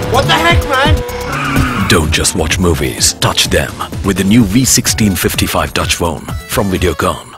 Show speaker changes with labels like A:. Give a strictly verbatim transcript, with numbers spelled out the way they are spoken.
A: What the heck, man?
B: Don't just watch movies, touch them with the new V sixteen fifty-five touch phone from Videocon.